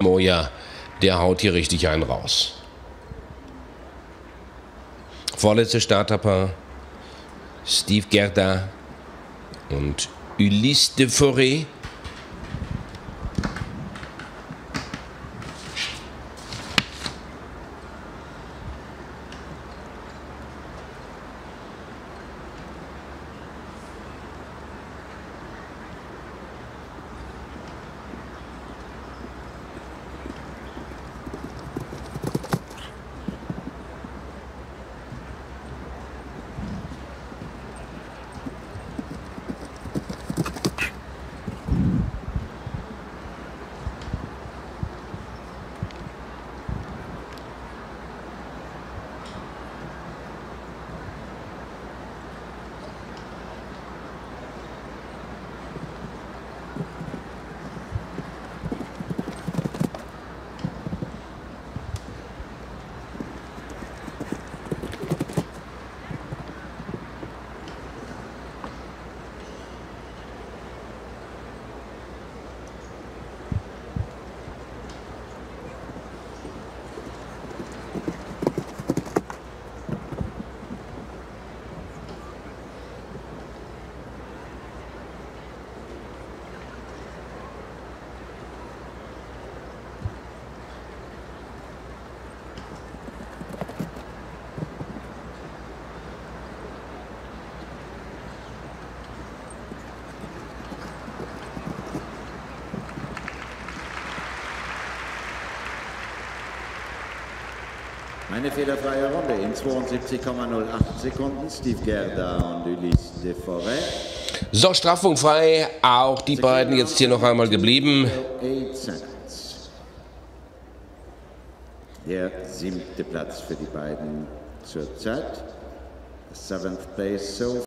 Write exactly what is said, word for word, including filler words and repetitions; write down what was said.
Moya, der haut hier richtig einen raus. Vorletzte Starterpaar, Steve Gerda und Ulysse de Forêt. Eine fehlerfreie Runde in zweiundsiebzig Komma null acht Sekunden. Steve Gerda und Ulysse de Forêt. So, Straffung frei. Auch die beiden jetzt hier noch einmal geblieben. Der siebte Platz für die beiden zurzeit. Seventh place so